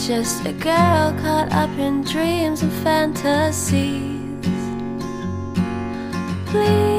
just a girl caught up in dreams and fantasies. Please